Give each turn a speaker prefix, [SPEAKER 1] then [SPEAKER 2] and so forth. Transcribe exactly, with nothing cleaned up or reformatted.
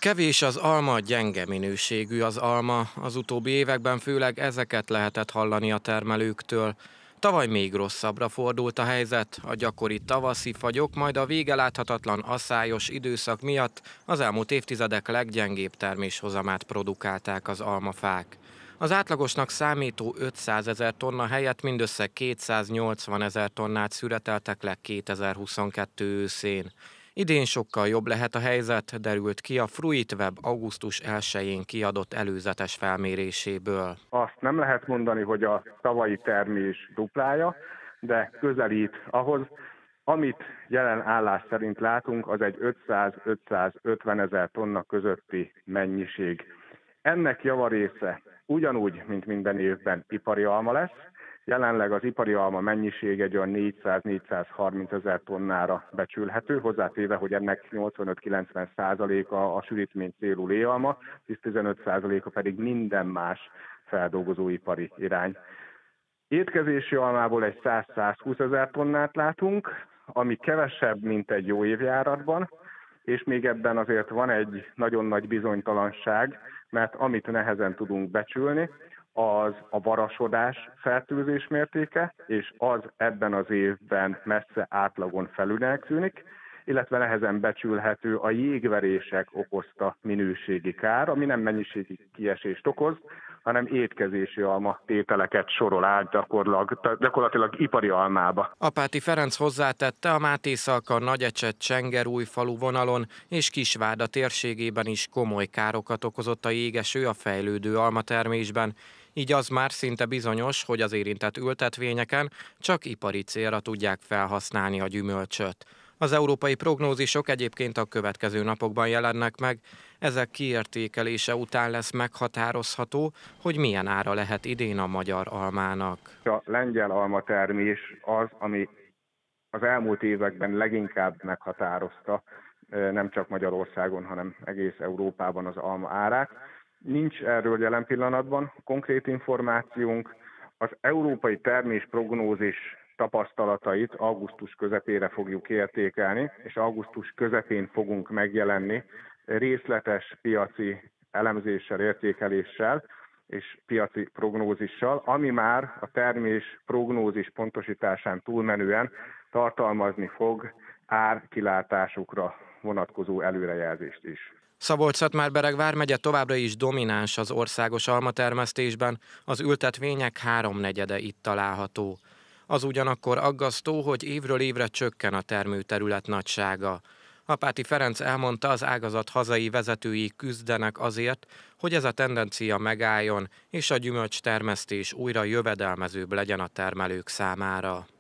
[SPEAKER 1] Kevés az alma, gyenge minőségű az alma. Az utóbbi években főleg ezeket lehetett hallani a termelőktől. Tavaly még rosszabbra fordult a helyzet, a gyakori tavaszi fagyok, majd a vége láthatatlan asszályos időszak miatt az elmúlt évtizedek leggyengébb terméshozamát produkálták az almafák. Az átlagosnak számító ötszázezer tonna helyett mindössze kétszáznyolcvanezer tonnát szüreteltek le kétezer-huszonkettő őszén. Idén sokkal jobb lehet a helyzet, derült ki a Fruitweb augusztus elsején kiadott előzetes felméréséből.
[SPEAKER 2] Azt nem lehet mondani, hogy a tavalyi termés duplája, de közelít ahhoz, amit jelen állás szerint látunk, az egy ötszáz-ötszázötven ezer tonna közötti mennyiség. Ennek javarésze ugyanúgy, mint minden évben ipari alma lesz. Jelenleg az ipari alma mennyiség egy olyan négyszáz-négyszázharminc ezer tonnára becsülhető, hozzátéve, hogy ennek nyolcvanöt-kilencven százaléka a sűrítmény célú léalma, tíz-tizenöt százaléka pedig minden más feldolgozóipari irány. Étkezési almából egy száz-százhúsz ezer tonnát látunk, ami kevesebb, mint egy jó évjáratban, és még ebben azért van egy nagyon nagy bizonytalanság, mert amit nehezen tudunk becsülni, az a varasodás fertőzés mértéke, és az ebben az évben messze átlagon felülnek tűnik, illetve nehezen becsülhető a jégverések okozta minőségi kár, ami nem mennyiségi kiesést okoz, hanem étkezési alma tételeket sorol át gyakorlatilag, gyakorlatilag ipari almába.
[SPEAKER 1] Apáti Ferenc hozzátette, a Mátészalka, Nagyecset, Csengerújfalu vonalon és Kisvárda térségében is komoly károkat okozott a jégeső a fejlődő almatermésben, így az már szinte bizonyos, hogy az érintett ültetvényeken csak ipari célra tudják felhasználni a gyümölcsöt. Az európai prognózisok egyébként a következő napokban jelennek meg, ezek kiértékelése után lesz meghatározható, hogy milyen ára lehet idén a magyar almának.
[SPEAKER 2] A lengyel almatermés az, ami az elmúlt években leginkább meghatározta nem csak Magyarországon, hanem egész Európában az alma árát. Nincs erről jelen pillanatban konkrét információnk. Az európai termés prognózis tapasztalatait augusztus közepére fogjuk értékelni, és augusztus közepén fogunk megjelenni részletes piaci elemzéssel, értékeléssel és piaci prognózissal, ami már a termés prognózis pontosításán túlmenően tartalmazni fog árkilátásukra vonatkozó előrejelzést is.
[SPEAKER 1] Szabolcs-Szatmár-Bereg vármegye továbbra is domináns az országos almatermesztésben, az ültetvények háromnegyede itt található. Az ugyanakkor aggasztó, hogy évről évre csökken a termőterület nagysága. Apáti Ferenc elmondta, az ágazat hazai vezetői küzdenek azért, hogy ez a tendencia megálljon, és a gyümölcstermesztés újra jövedelmezőbb legyen a termelők számára.